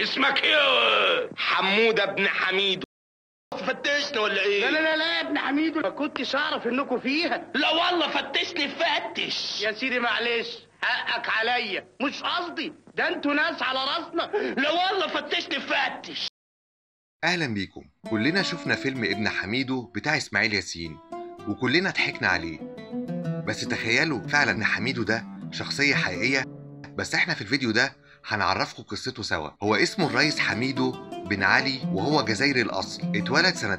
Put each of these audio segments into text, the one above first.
اسمك ايه؟ حمودة بن حميدو. فتشنا ولا ايه؟ لا يا ابن حميدو، ما كنتش اعرف انكم فيها. لا والله فتشني فتش. يا سيدي معلش، حقك عليا، مش قصدي، ده انتوا ناس على راسنا. لا والله فتشني فتش. اهلا بيكم. كلنا شفنا فيلم ابن حميدو بتاع اسماعيل ياسين وكلنا ضحكنا عليه، بس تخيلوا فعلا ان حميدو ده شخصية حقيقية. بس احنا في الفيديو ده هنعرفكم قصته سوا. هو اسمه الرايس حميدو بن علي وهو جزائري الأصل. اتولد سنة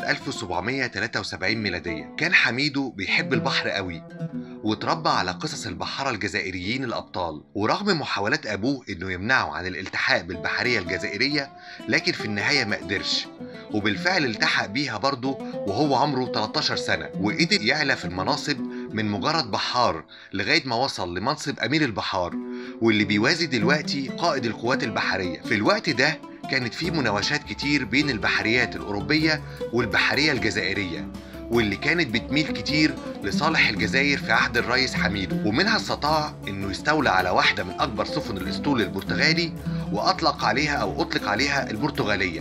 1773 ميلادية. كان حميدو بيحب البحر قوي واتربى على قصص البحارة الجزائريين الأبطال، ورغم محاولات أبوه إنه يمنعه عن الالتحاق بالبحرية الجزائرية لكن في النهاية ما قدرش، وبالفعل التحق بيها برضه وهو عمره 13 سنة، وقدر يعلى في المناصب من مجرد بحار لغاية ما وصل لمنصب أمير البحار، واللي بيوازي دلوقتي قائد القوات البحرية. في الوقت ده كانت في مناوشات كتير بين البحريات الأوروبية والبحرية الجزائرية، واللي كانت بتميل كتير لصالح الجزائر في عهد الرايس حميدو، ومنها استطاع انه يستولى على واحدة من اكبر سفن الاسطول البرتغالي واطلق عليها البرتغالية،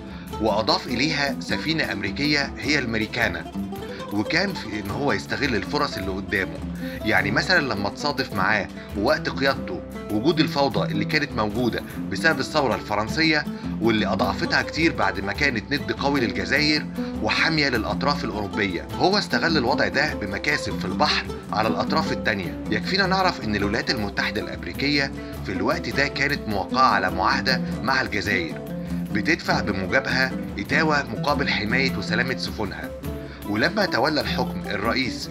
واضاف اليها سفينة امريكية هي الميريكانا. وكان في ان هو يستغل الفرص اللي قدامه، يعني مثلا لما تصادف معاه ووقت قيادته وجود الفوضى اللي كانت موجودة بسبب الثورة الفرنسية واللي أضعفتها كتير بعد ما كانت ند قوي للجزائر وحامية للأطراف الأوروبية، هو استغل الوضع ده بمكاسب في البحر على الأطراف التانية. يكفينا نعرف إن الولايات المتحدة الأمريكية في الوقت ده كانت موقعة على معاهدة مع الجزائر بتدفع بموجبها إتاوة مقابل حماية وسلامة سفنها، ولما تولى الحكم الرئيس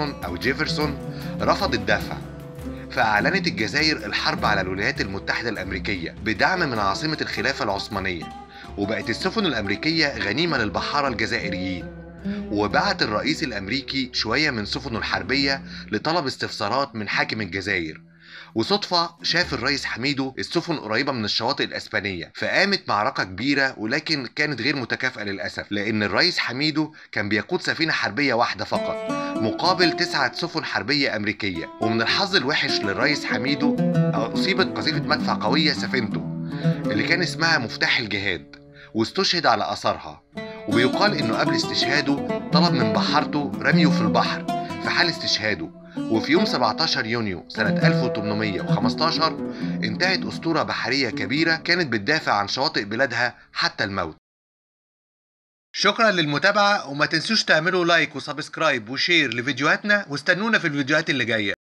جيفرسون رفض الدفع، فأعلنت الجزائر الحرب على الولايات المتحدة الأمريكية بدعم من عاصمة الخلافة العثمانية، وبقت السفن الأمريكية غنيمة للبحارة الجزائريين. وبعت الرئيس الأمريكي شوية من سفنه الحربية لطلب استفسارات من حاكم الجزائر، وصدفة شاف الرئيس حميدو السفن قريبة من الشواطئ الأسبانية، فقامت معركة كبيرة ولكن كانت غير متكافئة للأسف، لأن الرئيس حميدو كان بيقود سفينة حربية واحدة فقط مقابل 9 سفن حربية أمريكية. ومن الحظ الوحش للرئيس حميدو أصيبت قذيفة مدفع قوية سفينته اللي كان اسمها مفتاح الجهاد، واستشهد على أثرها. وبيقال إنه قبل استشهاده طلب من بحارته رميه في البحر في حال استشهاده. وفي يوم 17 يونيو سنة 1815 انتهت أسطورة بحرية كبيرة كانت بتدافع عن شواطئ بلادها حتى الموت. شكرا للمتابعة، وما تنسوش تعملوا لايك وسبسكرايب وشير لفيديوهاتنا، واستنونا في الفيديوهات اللي جاية.